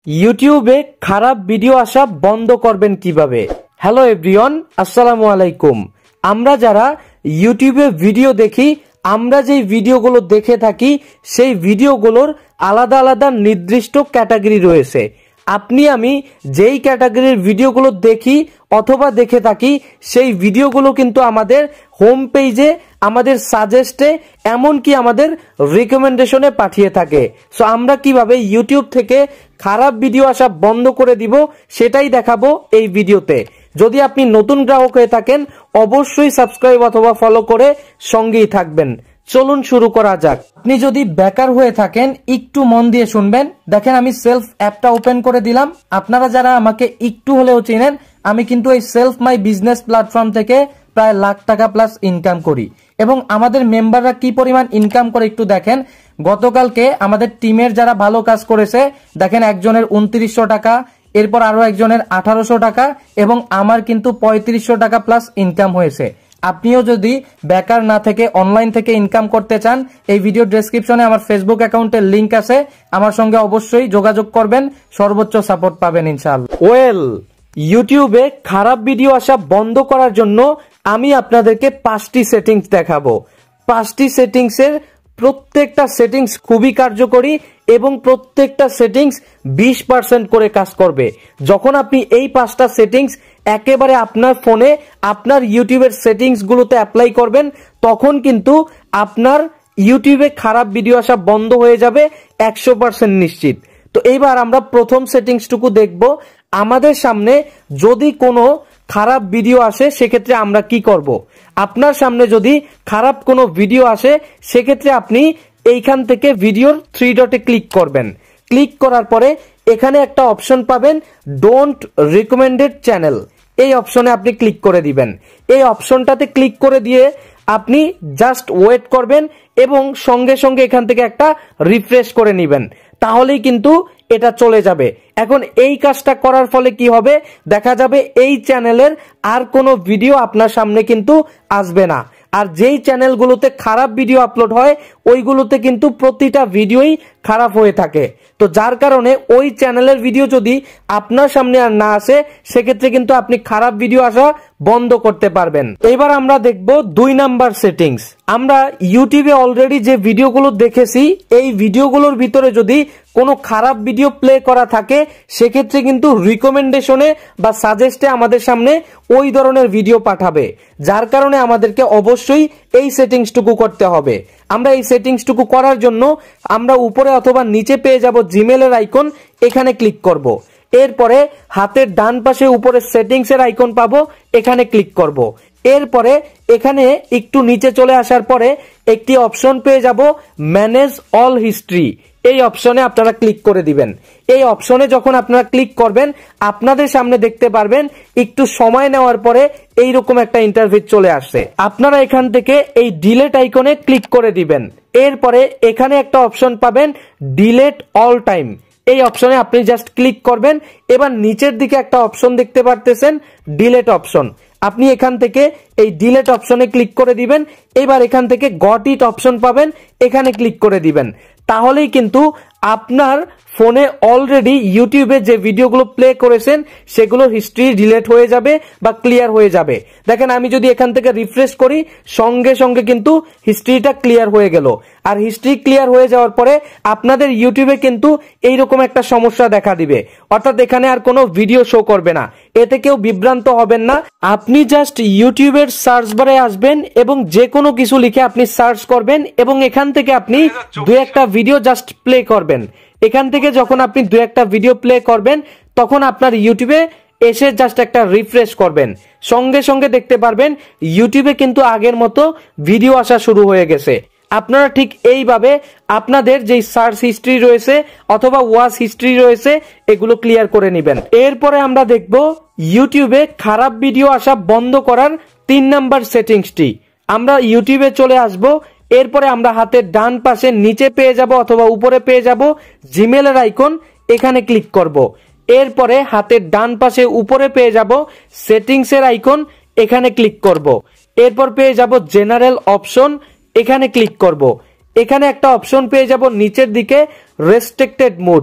ইউটিউবে খারাপ ভিডিও আসা বন্ধ করবেন কিভাবে। হ্যালো এভরিওয়ান, আসসালামু আলাইকুম। আমরা যারা ইউটিউবে ভিডিও দেখি, আমরা যেই ভিডিওগুলো দেখে থাকি সেই ভিডিওগুলোর আলাদা আলাদা নির্দিষ্ট ক্যাটাগরি রয়েছে। আপনি আমি যেই ক্যাটাগরির ভিডিওগুলো দেখি অথবা দেখে থাকি সেই ভিডিওগুলো কিন্তু আমাদের হোম পেজে, আমাদের সাজেস্টে, এমনকি আমাদের রিকমেন্ডেশনে পাঠিয়ে থাকে। সো আমরা কিভাবে ইউটিউব থেকে খারাপ ভিডিও আসা বন্ধ করে দিব সেটাই দেখাবো এই ভিডিওতে। যদি আপনি নতুন গ্রাহক হয়ে থাকেন অবশ্যই সাবস্ক্রাইব অথবা ফলো করে সঙ্গেই থাকবেন। চলুন শুরু করা যাক। আপনি যদি বেকার হয়ে থাকেন একটু মন দিয়ে শুনবেন। দেখেন আমি সেলফ অ্যাপটা ওপেন করে দিলাম। আপনারা যারা আমাকে একটু হলেও চিনেন, আমি কিন্তু এই সেলফ মাই বিজনেস প্ল্যাটফর্ম থেকে প্রায় লাখ টাকা প্লাস ইনকাম করি এবং আমাদের মেম্বাররা কি পরিমাণ ইনকাম করে একটু দেখেন। গতকালকে আমাদের টিমের যারা ভালো কাজ করেছে দেখেন, একজনের 2900 টাকা, এরপর আরো একজনের 1800 টাকা এবং আমার কিন্তু 3500 টাকা প্লাস ইনকাম হয়েছে। আপনিও যদি বেকার না থেকে অনলাইন থেকে ইনকাম করতে চান, এই ভিডিও ডেসক্রিপশনে আমার ফেসবুক অ্যাকাউন্টের লিংক আছে, আমার সঙ্গে অবশ্যই যোগাযোগ করবেন, সর্বোচ্চ সাপোর্ট পাবেন ইনশাআল্লাহ। ওয়েল, ইউটিউবে খারাপ ভিডিও আসা বন্ধ করার জন্য আমি আপনাদেরকে 5টি সেটিংস দেখাবো। 5টি সেটিংসের প্রত্যেকটা সেটিংস খুবই কার্যকরী এবং প্রত্যেকটা সেটিংস 20% করে কাজ করবে। যখন আপনি এই 5টা সেটিংস একেবারে আপনার ফোনে আপনার ইউটিউবের সেটিংস গুলোতে অ্যাপ্লাই করবেন, তখন কিন্তু আপনার ইউটিউবে খারাপ ভিডিও আসা বন্ধ হয়ে যাবে 100% নিশ্চিত। তো এইবার আমরা প্রথম সেটিংসটুকু দেখব। আমাদের সামনে যদি কোনো খারাপ ভিডিও আসে সেক্ষেত্রে আমরা কি করব। আপনার সামনে যদি খারাপ কোনো ভিডিও আসে সেক্ষেত্রে আপনি এইখান থেকে ভিডিওর 3 ডটে ক্লিক করবেন। ক্লিক করার পরে এখানে একটা অপশন পাবেন, ডোন্ট রিকমেন্ডেড চ্যানেল। এই অপশনে আপনি ক্লিক করে দিবেন। এই অপশনটাতে ক্লিক করে দিয়ে আপনি জাস্ট ওয়েট করবেন এবং সঙ্গে সঙ্গে এখান থেকে একটা রিফ্রেশ করে নেবেন, তাহলেই কিন্তু এটা চলে যাবে। এখন এই কাজটা করার ফলে কি হবে, দেখা যাবে এই চ্যানেলের আর কোনো ভিডিও আপনার সামনে কিন্তু আসবে না। আর যেই চ্যানেলগুলোতে খারাপ ভিডিও আপলোড হয় ওইগুলোতে কিন্তু প্রতিটা ভিডিওই খারাপ হয়ে থাকে। তো যার কারণে ওই চ্যানেলের ভিডিও যদি আপনার সামনে আর না আসে সেক্ষেত্রে কিন্তু আপনি খারাপ ভিডিও আসা বন্ধ করতে পারবেন। এবার আমরা দেখব 2 নাম্বার সেটিংস। আমরা ইউটিউবে অলরেডি যে ভিডিওগুলো দেখেছি এই ভিডিওগুলোর ভিতরে যদি কোনো খারাপ ভিডিও প্লে করা থাকে সেক্ষেত্রে কিন্তু রিকমেন্ডেশনে বা সাজেস্টে আমাদের সামনে ওই ধরনের ভিডিও পাঠাবে। যার কারণে আমাদেরকে অবশ্যই এই সেটিংসটুকু করতে হবে। আমরা এই সেটিংসটুকু করার জন্য আমরা উপরে অথবা নিচে পেয়ে যাব জিমেলের আইকন, এখানে ক্লিক করব। এরপরে হাতের ডান পাশে উপরে সেটিংস এর আইকন পাবো, এখানে ক্লিক করব। এরপরে এখানে একটু নিচে চলে আসার পরে একটি অপশন পেয়ে যাব, ম্যানেজ অল হিস্ট্রি। এই অপশনে আপনারা ক্লিক করে দিবেন। এই অপশনে যখন আপনারা ক্লিক করবেন আপনাদের সামনে দেখতে পারবেন একটু সময় নেওয়ার পরে এইরকম একটা ইন্টারফেস চলে আসছে। আপনারা এখান থেকে এই ডিলেট আইকনে ক্লিক করে দিবেন। এরপরে এখানে একটা অপশন পাবেন, ডিলেট অল টাইম। এই অপশনে আপনি জাস্ট ক্লিক করবেন। এবার নিচের দিকে একটা অপশন দেখতে পারতেছেন, ডিলেট অপশন। আপনি এখান থেকে এই ডিলেট অপশনে ক্লিক করে দিবেন। এবার এখান থেকে গট ইট অপশন পাবেন, এখানে ক্লিক করে দিবেন। তাহলেই কিন্তু আপনার ফোনে অলরেডি ইউটিউবে যে ভিডিওগুলো প্লে করেছেন সেগুলোর হিস্ট্রি ডিলিট হয়ে যাবে বা ক্লিয়ার হয়ে যাবে। দেখেন আমি যদি এখান থেকে রিফ্রেশ করি সঙ্গে সঙ্গে কিন্তু হিস্ট্রিটা ক্লিয়ার হয়ে গেল। আর হিস্ট্রি ক্লিয়ার হয়ে যাওয়ার পরে আপনাদের ইউটিউবে কিন্তু এইরকম একটা সমস্যা দেখা দিবে, অর্থাৎ এখানে আর কোনো ভিডিও শো করবে না। এতে কেউ বিভ্রান্ত হবেন না। আপনি জাস্ট ইউটিউবের সার্চ বারে আসবেন এবং যে কোনো কিছু লিখে আপনি সার্চ করবেন এবং এখান থেকে আপনি 2-1টা ভিডিও জাস্ট প্লে করবেন। এখান থেকে যখন আপনি 2-1টা ভিডিও প্লে করবেন তখন আপনার ইউটিউবে এসে জাস্ট একটা রিফ্রেশ করবেন, সঙ্গে সঙ্গে দেখতে পারবেন ইউটিউবে কিন্তু আগের মতো ভিডিও আসা শুরু হয়ে গেছে। আপনারা ঠিক এইভাবে আপনাদের যেই সার্চ হিস্ট্রি রয়েছে অথবা ওয়াচ হিস্ট্রি রয়েছে এগুলো ক্লিয়ার করে নেবেন। এরপরে আমরা দেখব ইউটিউবে খারাপ ভিডিও আসা বন্ধ করার 3 নাম্বার সেটিংসটি। আমরা ইউটিউবে চলে আসব। এরপরে আমরা হাতের ডান পাশে নিচে পেয়ে যাব অথবা উপরে পেয়ে যাব জিমেলের আইকন, এখানে ক্লিক করব। এরপরে হাতের ডান পাশে উপরে পেয়ে যাব সেটিংস এর আইকন, এখানে ক্লিক করব। এরপর পেয়ে যাব জেনারেল অপশন, এখানে ক্লিক করব। এখানে একটা অপশন পেয়ে যাব নিচের দিকে রেস্ট্রিক্টেড মোড।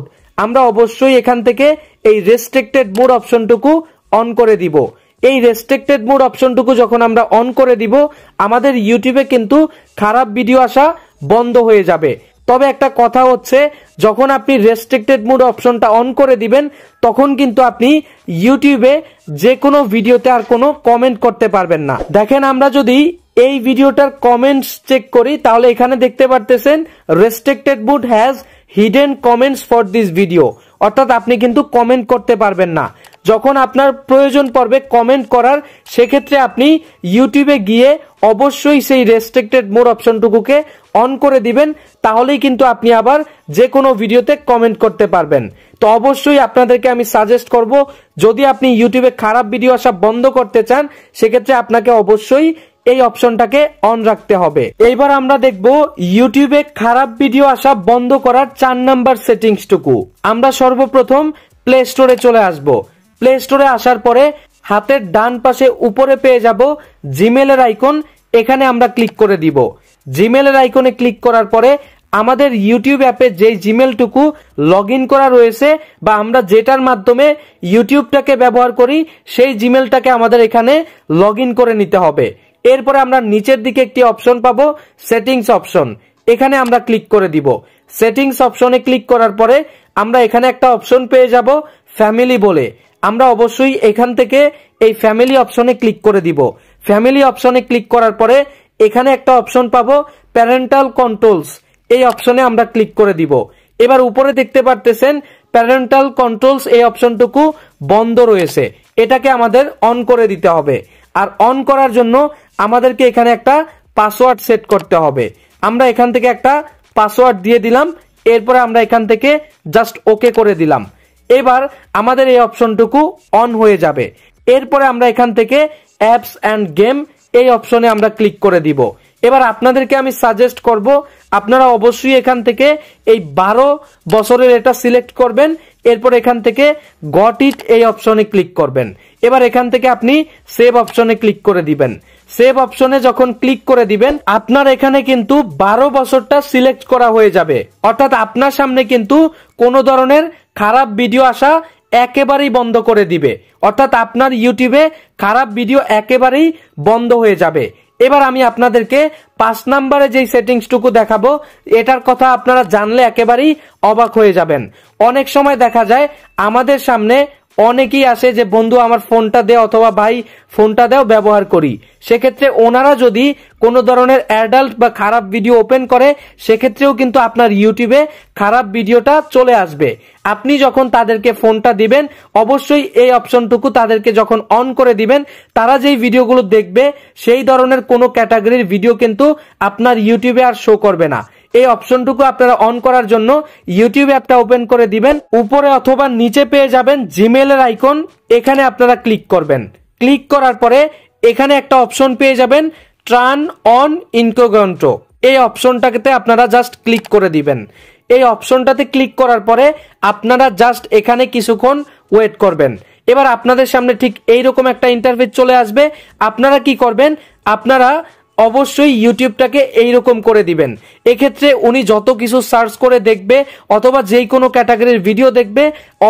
আমরা অবশ্যই এখান থেকে এই রেস্ট্রিক্টেড মোড অপশনটুকু অন করে দিব। এই রেস্ট্রিক্টেড মোড অপশনটুকু যখন আমরা অন করে দিব, আমাদের ইউটিউবে কিন্তু খারাপ ভিডিও আসা বন্ধ হয়ে যাবে। তবে একটা কথা হচ্ছে, যখন আপনি রেস্ট্রিক্টেড মোড অপশনটা অন করে দিবেন তখন কিন্তু আপনি ইউটিউবে যে কোনো ভিডিওতে আর কোনো কমেন্ট করতে পারবেন না। দেখেন, আমরা যদি এই ভিডিওটার কমেন্টস চেক করি তাহলে এখানে দেখতে পারতেছেন restricted mode has hidden comments for this video, অর্থাৎ আপনি কিন্তু কমেন্ট করতে পারবেন না। যখন আপনার প্রয়োজন পড়বে কমেন্ট করার, সেক্ষেত্রে আপনি ইউটিউবে গিয়ে অবশ্যই সেই রেস্ট্রিক্টেড মোড অপশনটুকুকে অন করে দিবেন, তাহলেই কিন্তু আপনি আবার যে কোনো ভিডিওতে কমেন্ট করতে পারবেন। তো অবশ্যই আপনাদেরকে আমি সাজেস্ট করব, যদি আপনি ইউটিউবে খারাপ ভিডিও আসা বন্ধ করতে চান সেক্ষেত্রে আপনাকে অবশ্যই এই অপশনটাকে অন রাখতে হবে। এইবার আমরা দেখব ইউটিউবে খারাপ ভিডিও আসা বন্ধ করার 4 নাম্বার সেটিংসটুকু। আমরা সর্বপ্রথম প্লে স্টোরে চলে আসব। প্লে স্টোরে আসার পরে হাতের ডান পাশে উপরে পেয়ে যাব জিমেলের আইকন, এখানে আমরা ক্লিক করে দিব। জিমেলের আইকনে ক্লিক করার পরে আমাদের ইউটিউব অ্যাপে যে জিমেলটুকু লগ ইন করা রয়েছে বা আমরা যেটার মাধ্যমে ইউটিউবটাকে ব্যবহার করি সেই জিমেলটাকে আমাদের এখানে লগ ইন করে নিতে হবে। এরপরে আমরা নিচের দিকে একটি অপশন পাবো, সেটিংস অপশন, এখানে আমরা ক্লিক করে দিব। সেটিংস অপশনে ক্লিক করার পরে আমরা এখানে একটা অপশন পেয়ে যাব ফ্যামিলি বলে। আমরা অবশ্যই এখান থেকে এই ফ্যামিলি অপশনে ক্লিক করে দিব। ফ্যামিলি অপশনে ক্লিক করার পরে এখানে একটা অপশন পাবো প্যারেন্টাল কন্ট্রোলস, এই অপশনে আমরা ক্লিক করে দিব। এবার উপরে দেখতে পারতেছেন প্যারেন্টাল কন্ট্রোলস এই অপশনটুকু বন্ধ রয়েছে, এটাকে আমাদের অন করে দিতে হবে। আর অন করার জন্য আমাদেরকে এখানে একটা পাসওয়ার্ড সেট করতে হবে। আমরা এখান থেকে একটা পাসওয়ার্ড দিয়ে দিলাম, এরপরে আমরা এখান থেকে জাস্ট ওকে করে দিলাম। এবার আমাদের এই অপশনটুকু অন হয়ে যাবে। এরপরে আমরা এখান থেকে অ্যাপস অ্যান্ড গেম এই অপশনে আমরা ক্লিক করে দিব। এবার আপনাদেরকে আমি সাজেস্ট করব, আপনারা অবশ্যই এখান থেকে এই 12 বছরের এটা সিলেক্ট করবেন, এরপর এখান থেকে গট ইট এই অপশনে ক্লিক করবেন। এবার এখান থেকে আপনি সেভ অপশনে ক্লিক করে দিবেন। সেভ অপশনে যখন ক্লিক করে দিবেন আপনার এখানে কিন্তু 12 বছরটা সিলেক্ট করা হয়ে যাবে, অর্থাৎ আপনার সামনে কিন্তু কোনো ধরনের খারাপ ভিডিও আসা একেবারেই বন্ধ করে দিবে, অর্থাৎ আপনার ইউটিউবে খারাপ ভিডিও একেবারেই বন্ধ হয়ে যাবে। এবার আমি আপনাদেরকে 5 নম্বরে যেই সেটিংসটুকু দেখাবো এটার কথা আপনারা জানলে একেবারেই অবাক হয়ে যাবেন। অনেক সময় দেখা যায় আমাদের সামনে অনেকেই আসে যে বন্ধু আমার ফোনটা দে অথবা ভাই ফোনটা দাও ব্যবহার করি, সেক্ষেত্রে ওনারা যদি কোনো ধরনের অ্যাডাল্ট বা খারাপ ভিডিও ওপেন করে সেক্ষেত্রেও কিন্তু আপনার ইউটিউবে খারাপ ভিডিওটা চলে আসবে। আপনি যখন তাদেরকে ফোনটা দিবেন অবশ্যই এই অপশনটুকু তাদেরকে যখন অন করে দিবেন তারা যেই ভিডিওগুলো দেখবে সেই ধরনের কোনো ক্যাটাগরির ভিডিও কিন্তু আপনার ইউটিউবে আর শো করবে না। এই অপশনটুকু আপনারা অন করার জন্য ইউটিউব অ্যাপটা ওপেন করে দিবেন, উপরে অথবা নিচে পেয়ে যাবেন জিমেলের আইকন, এখানে আপনারা ক্লিক করবেন। ক্লিক করার পরে এখানে একটা অপশন পেয়ে যাবেন টার্ন অন ইনকোগেন্টো, এই অপশনটাতে আপনারা জাস্ট ক্লিক করে দিবেন। এই অপশনটাতে ক্লিক করার পরে আপনারা জাস্ট এখানে কিছুক্ষণ ওয়েট করবেন। এবার আপনাদের সামনে ঠিক এইরকম একটা ইন্টারফেস চলে আসবে। আপনারা কি করবেন, আপনারা অবশ্যই ইউটিউবটাকে এইরকম করে দিবেন। এক্ষেত্রে উনি যত কিছু সার্চ করে দেখবে অথবা যেই কোনো ক্যাটাগরির ভিডিও দেখবে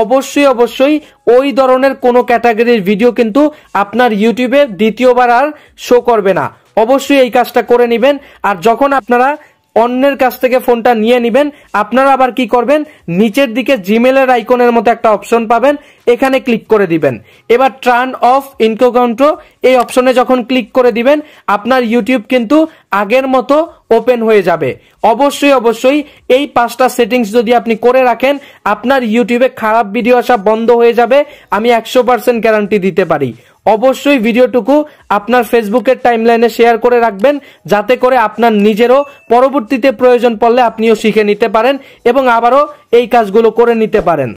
অবশ্যই ওই ধরনের কোনো ক্যাটাগরির ভিডিও কিন্তু আপনার ইউটিউবে দ্বিতীয়বার আর শো করবে না। অবশ্যই এই কাজটা করে নেবেন। আর যখন আপনারা অন্যের কাছ থেকে ফোনটা নিয়ে নেবেন আপনারা আবার কি করবেন, নিচের দিকে জিমেলের আইকনের মতো একটা অপশন পাবেন, এখানে ক্লিক করে দিবেন। এবার টার্ন অফ ইনকোগেন্টো এই অপশনে যখন ক্লিক করে দিবেন আপনার ইউটিউব কিন্তু আগের মতো ওপেন হয়ে যাবে। অবশ্যই এই 5টা সেটিংস যদি আপনি করে রাখেন আপনার ইউটিউবে খারাপ ভিডিও আসা বন্ধ হয়ে যাবে, আমি 100% গ্যারান্টি দিতে পারি। অবশ্যই ভিডিওটুকু আপনার ফেসবুকের টাইমলাইনে শেয়ার করে রাখবেন যাতে করে আপনার নিজেরও পরবর্তীতে প্রয়োজন পড়লে আপনিও শিখে নিতে পারেন এবং আবারও এই কাজগুলো করে নিতে পারেন।